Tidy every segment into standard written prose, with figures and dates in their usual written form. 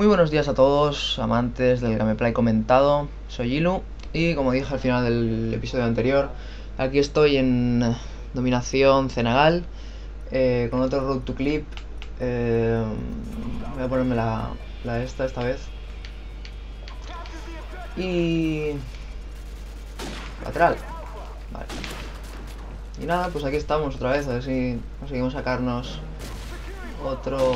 Muy buenos días a todos, amantes del gameplay comentado. Soy Ilu y como dije al final del episodio anterior, aquí estoy en Dominación Senegal con otro Road to Clip. Voy a ponerme la esta vez. Y... lateral. Vale. Y nada, pues aquí estamos otra vez, a ver si conseguimos sacarnos otro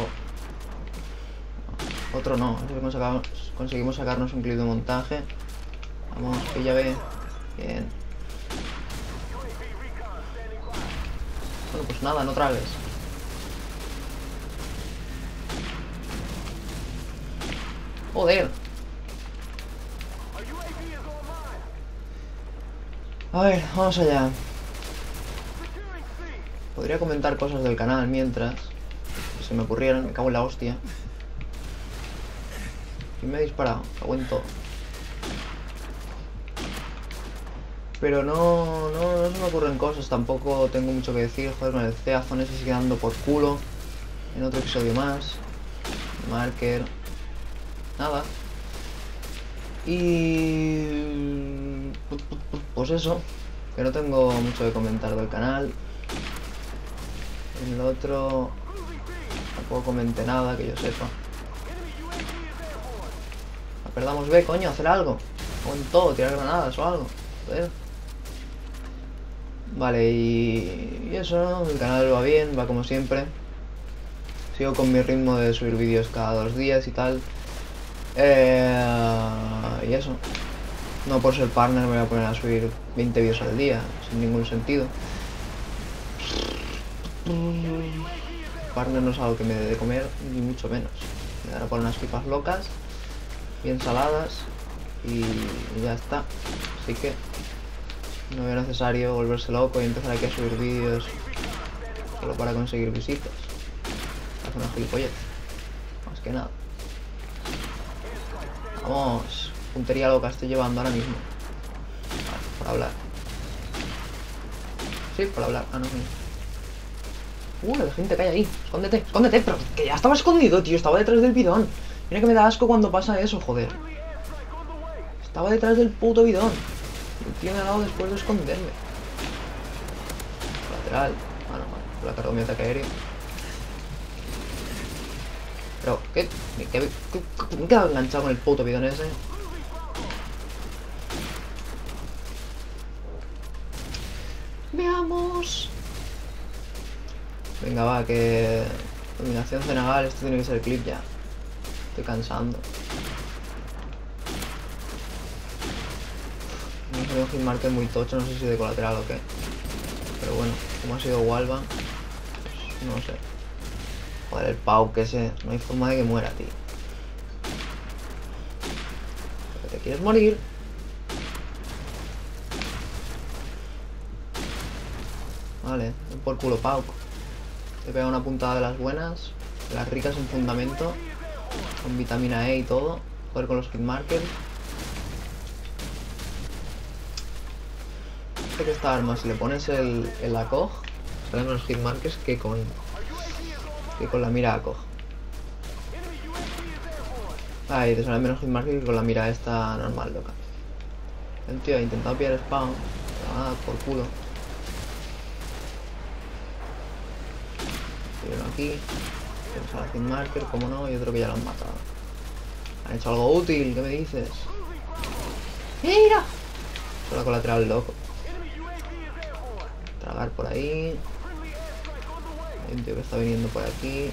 no, conseguimos sacarnos un clip de montaje. Vamos, pilla B. Bien. Bueno, pues nada, no tragues. Joder. A ver, vamos allá. Podría comentar cosas del canal mientras se me ocurrieran, me cago en la hostia. ¿Quién me ha disparado? Cago en todo. Pero no se me ocurren cosas, tampoco tengo mucho que decir. Joder, con el Ceazón ese sigue dando por culo. En otro episodio más. Marker. Nada. Y... pues eso. Que no tengo mucho que comentar del canal. En el otro... tampoco comenté nada que yo sepa. Perdamos B, coño, hacer algo. Con todo, tirar granadas o algo. Joder. Vale, y eso, el canal va bien, va como siempre. Sigo con mi ritmo de subir vídeos cada 2 días y tal. Y eso. No por ser partner me voy a poner a subir 20 vídeos al día, sin ningún sentido. Partner no es algo que me dé de comer, ni mucho menos. Me dará por unas pipas locas, bien saladas, y ya está. Así que no veo necesario volverse loco y empezar aquí a subir vídeos solo para conseguir visitas. Hace una gilipollez, más que nada. Vamos, puntería loca estoy llevando ahora mismo. Vale, por hablar. Sí, por hablar. Ah, no, no. La gente que hay ahí. Escóndete, escóndete. Pero que ya estaba escondido, tío. Estaba detrás del bidón. Mira que me da asco cuando pasa eso, joder. Estaba detrás del puto bidón. El tío me ha dado después de esconderme. Lateral. Ah, no, vale. La cargo mi ataque aéreo. Pero, ¿qué? Me he quedado enganchado con el puto bidón ese. Veamos. Venga, va, que... Dominación Senegal, esto tiene que ser el clip ya. Estoy cansando. No sé, un hitmarker muy tocho, no sé si de colateral o qué. Pero bueno, como ha sido Walva, pues no sé. Joder, el Pau que ese, no hay forma de que muera, tío. ¿Pero te quieres morir? Vale, ven por culo Pau. Te pega una puntada de las buenas, de las ricas en fundamento, con vitamina E y todo. Joder con los hitmarkers. Que esta arma, si le pones el ACOG, salen los hitmarkers que con la mira ACOG. Ah, y te salen menos hitmarkers que con la mira esta normal, loca. El tío ha intentado pillar spawn, pero nada, por culo. Hay uno aquí, tenemos a la hitmarker, como no, y otro que ya lo han matado. Han hecho algo útil, ¿qué me dices? ¡Mira! Solo colateral loco. Tragar por ahí. Hay un tío que está viniendo por aquí.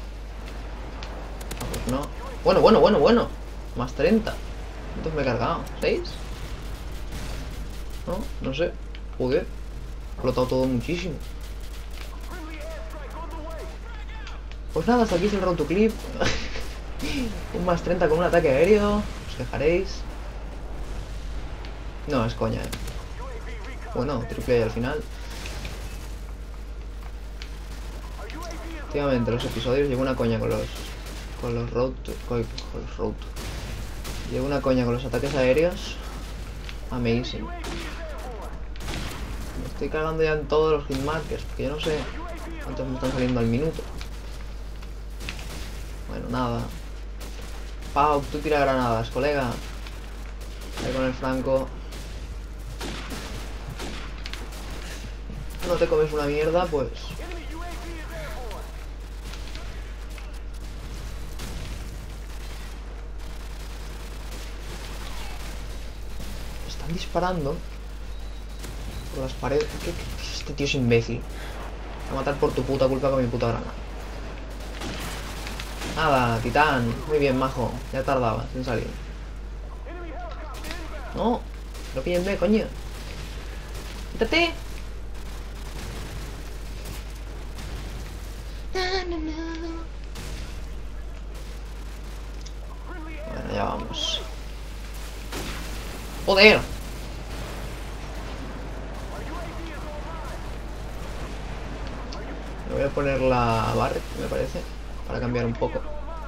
Ah, pues no. Bueno. Más 30. ¿Cuántos me he cargado? ¿6? No sé. Joder. Ha explotado todo muchísimo. Pues nada, hasta aquí es el Road to Clip. Un más 30 con un ataque aéreo. Os quejaréis. No, es coña, Bueno, triple A al final. Últimamente los episodios llevo una coña con los road. Llevo una coña con los ataques aéreos. Amazing. Me estoy cagando ya en todos los hitmarkers, porque yo no sé cuántos me están saliendo al minuto. Bueno, nada. Pau, tú tira granadas, colega. Ahí con el franco. No te comes una mierda, pues... Están disparando por las paredes. Este tío es imbécil. Me va a matar por tu puta culpa con mi puta granada. Nada, titán. Muy bien, majo. Ya tardaba en salir. No. No píllenme, coño. Quítate. Bueno, ya vamos. ¡Joder! Me voy a poner la Barret, me parece, para cambiar un poco.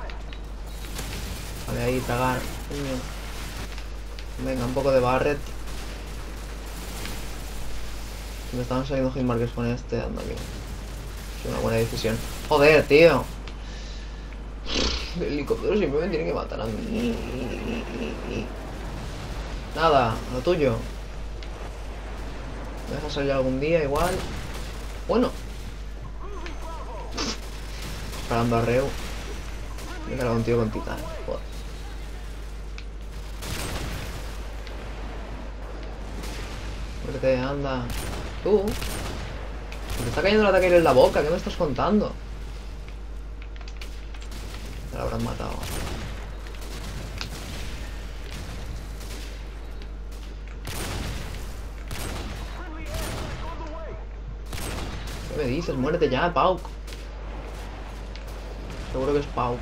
Vale, ahí, tragar. Venga, un poco de Barret. Me estaban saliendo hitmarkers con este, anda bien. Es una buena decisión. ¡Joder, tío! El helicóptero siempre me tiene que matar a mí. Nada, lo tuyo. Me dejas salir algún día igual. Bueno. Parando a Reu. Me he cargado un tío con titán. Joder. Muérete, anda. Tú. Me está cayendo el ataque en la boca. ¿Qué me estás contando? Me lo habrán matado. ¿Qué me dices? Muérete ya, Pauk. Seguro que es Pauk.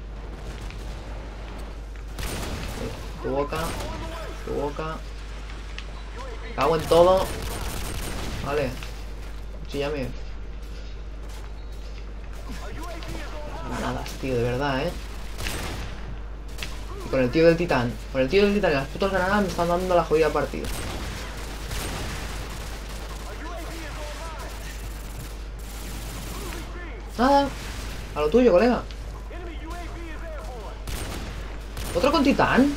Tu boca. Tu boca. Cago en todo. Vale. Cuchillame. Granadas, tío, de verdad, Y con el tío del titán. Con el tío del titán y las putas granadas me están dando la jodida partida. Nada. A lo tuyo, colega. ¿Otro con titán?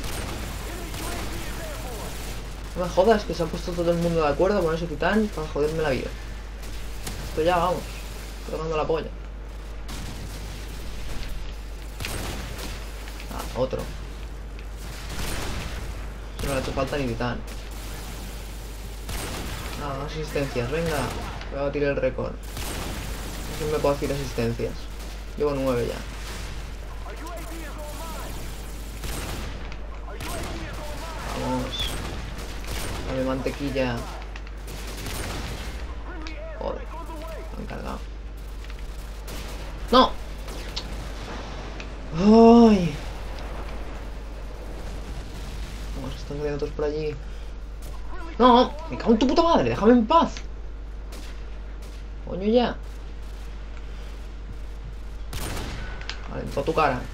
No me jodas, que se ha puesto todo el mundo de acuerdo con ese titán para joderme la vida. Esto ya, vamos. Tocando la polla. Ah, otro. Si no le ha hecho falta ni titán. Nada, más asistencias, venga. Voy a batir el récord. No sé si me puedo hacer asistencias. Llevo 9 ya. Vamos. Dame mantequilla. Joder. Me han cargado. ¡No! ¡Ay! Vamos, están saliendo todos por allí. ¡No! ¡Me cago en tu puta madre! ¡Déjame en paz! Coño ya. Vale, en toda tu cara.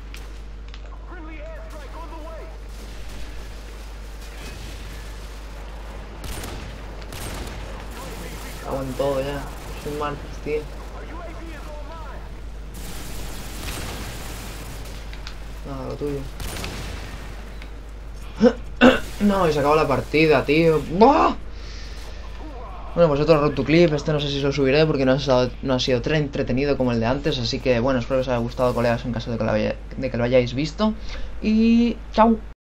Cago en todo ya. Soy mal, tío. Nada, lo tuyo. No, y se acabó la partida, tío. ¡Buah! Bueno, pues otro Road to Clip. Este no sé si lo subiré porque no ha sido tan entretenido como el de antes. Así que bueno, espero que os haya gustado, colegas, en caso de que lo hayáis visto. Y chao.